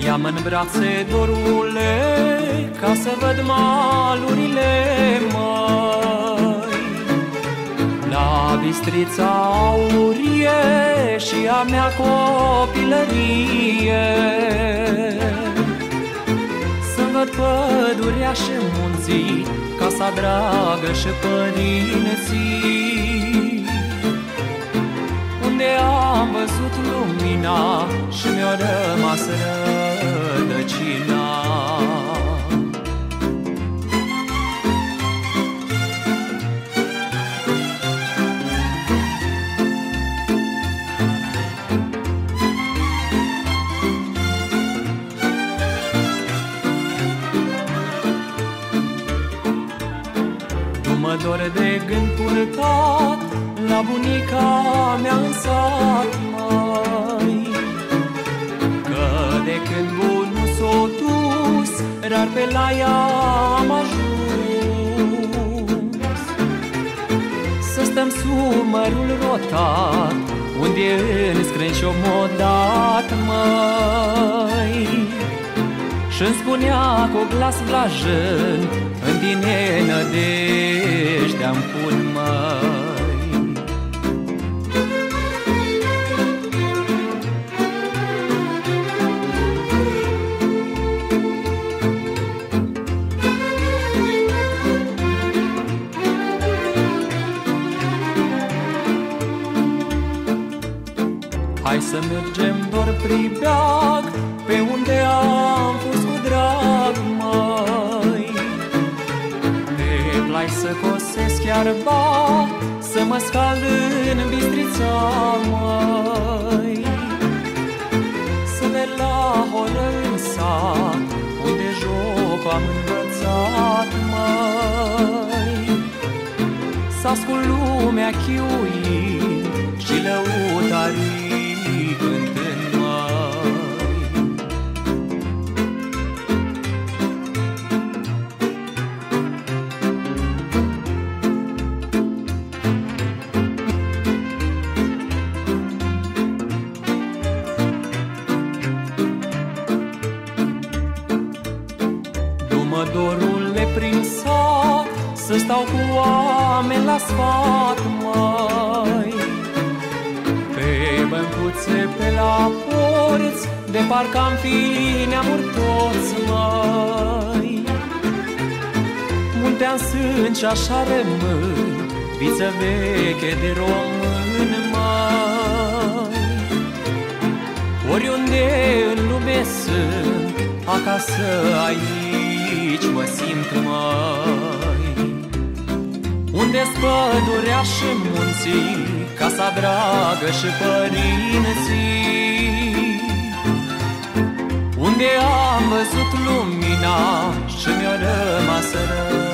Ia-mă-n brațe, dorule, ca să văd malurile, măi. La Bistrița aurie și a mea copilărie, să-mi văd pădurea și munții, casa dragă și părinții, unde am văzut lumina și mi-a rămas rădăcina. Mă dor de gând purtat la bunica mea în sat, măi, că de când bunul s-o dus, rar pe la ea am ajuns. Să stăm sub mărul rotat, unde înscrân și-o modat, măi, și-mi spunea cu glas blajân, în tine nădejdea-mi pun, măi. Hai să mergem doar pribeag, pe unde am fost cu drag, măi. Plai să cosesc iarba, să mă scald în Bistrița, măi. Să merg la horă în sat, unde jocul am învățat, măi. Să ascult lumea chiuind și lăutarii cântând, măi. Dorule prin sat, să stau cu oameni la sfat, măi. Pe băncuțe, pe la porți, de parcă am fi neamuri toți, măi. Multe-am sunt și așa rămân, viță veche de român, măi. Oriunde în lume sunt, acasă aici mă simt, măi. Unde-s pădurea și munții, casa dragă și părinții, unde am văzut lumina și mi-a rămas rău.